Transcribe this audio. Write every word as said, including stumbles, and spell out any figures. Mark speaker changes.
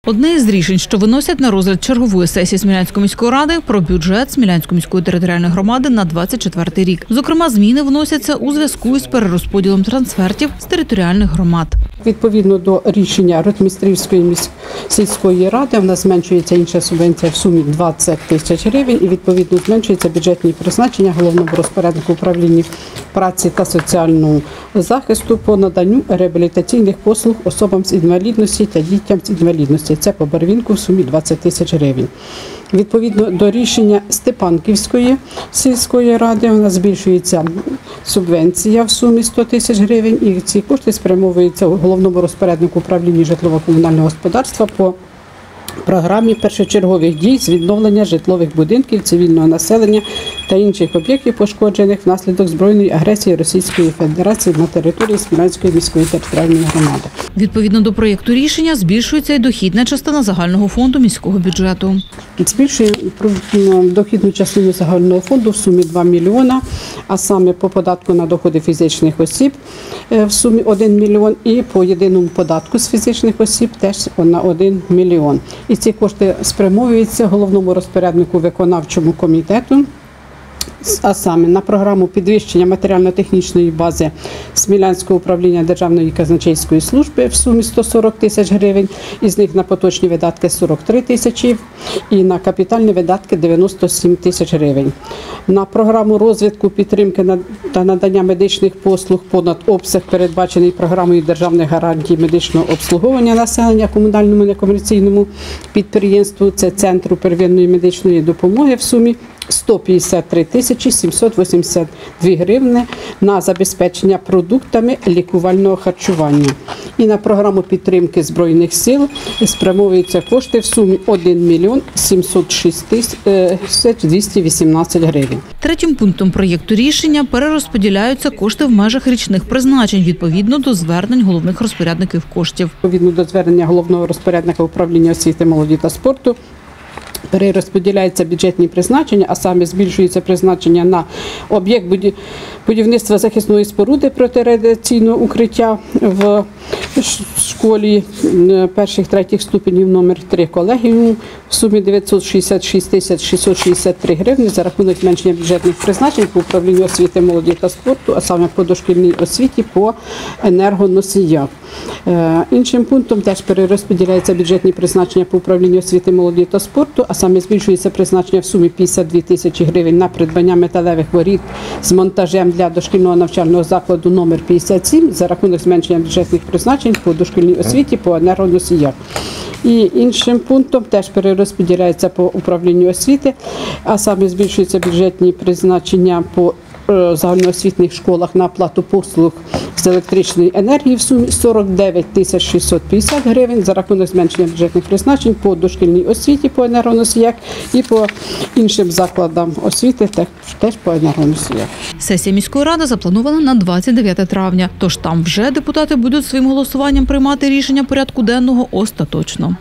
Speaker 1: Одне із рішень, що виносять на розгляд чергової сесії Смілянської міської ради, про бюджет Смілянської міської територіальної громади на двадцять четвертий рік. Зокрема, зміни вносяться у зв'язку із перерозподілом трансфертів з територіальних громад.
Speaker 2: Відповідно до рішення Ротмістрівської сільської ради, в нас зменшується інша субвенція в сумі двадцять тисяч гривень і відповідно зменшується бюджетні призначення головному розпоряднику управління праці та соціального захисту по наданню реабілітаційних послуг особам з інвалідністю та дітям з інвалідністю. Це по Барвінку в сумі двадцять тисяч гривень. Відповідно до рішення Степанківської сільської ради, у нас збільшується субвенція в сумі сто тисяч гривень і ці кошти спрямовуються головному розпоряднику управління житлово-комунального господарства по програмі першочергових дій з відновлення житлових будинків, цивільного населення та інших об'єктів, пошкоджених внаслідок збройної агресії Російської Федерації на території Смілянської міської територіальної громади.
Speaker 1: Відповідно до проєкту рішення збільшується і дохідна частина загального фонду міського бюджету.
Speaker 2: Збільшує дохідну частину загального фонду в сумі два мільйона, а саме по податку на доходи фізичних осіб в сумі один мільйон і по єдиному податку з фізичних осіб теж на один мільйон. І ці кошти спрямовуються головному розпоряднику виконавчому комітету, а саме на програму підвищення матеріально-технічної бази Смілянського управління Державної казначейської служби в сумі сто сорок тисяч гривень, із них на поточні видатки сорок три тисячі і на капітальні видатки дев'яносто сім тисяч гривень. На програму розвитку, підтримки та надання медичних послуг понад обсяг, передбачений програмою державних гарантій медичного обслуговування населення комунальному некомерційному підприємству, це Центру первинної медичної допомоги в сумі сто п'ятдесят три тисячі сімсот вісімдесят дві гривни на забезпечення продуктами лікувального харчування. І на програму підтримки Збройних сил спрямовуються кошти в сумі один мільйон сімсот шість тисяч двісті вісімнадцять гривень.
Speaker 1: Третім пунктом проєкту рішення перерозподіляються кошти в межах річних призначень відповідно до звернень головних розпорядників коштів.
Speaker 2: Відповідно до звернення головного розпорядника управління освіти, молоді та спорту перерозподіляються бюджетні призначення, а саме збільшується призначення на об'єкт будівництва захисної споруди протирадіаційного укриття в школі перших-третіх ступенів номер три колегіуму в сумі дев'ятсот шістдесят шість тисяч шістсот шістдесят три гривні за рахунок зменшення бюджетних призначень по управлінню освіти, молоді та спорту, а саме по дошкільній освіті по енергоносіях. Іншим пунктом теж перерозподіляються бюджетні призначення по управлінню освіти, молоді та спорту, а саме збільшується призначення в сумі п'ятдесят дві тисячі гривень на придбання металевих воріт з монтажем для дошкільного навчального закладу номер п'ятдесят сім за рахунок зменшення бюджетних призначень по дошкільній освіті по енергоносіях. І іншим пунктом теж перерозподіляється по управлінню освіти, а саме збільшуються бюджетні призначення по загальноосвітніх школах на оплату послуг з електричної енергії в сумі сорок дев'ять тисяч шістсот п'ятдесят гривень за рахунок зменшення бюджетних призначень по дошкільній освіті по енергоносіях і по іншим закладам освіти теж по енергоносіях.
Speaker 1: Сесія міської ради запланована на двадцять дев'яте травня, тож там вже депутати будуть своїм голосуванням приймати рішення порядку денного остаточно.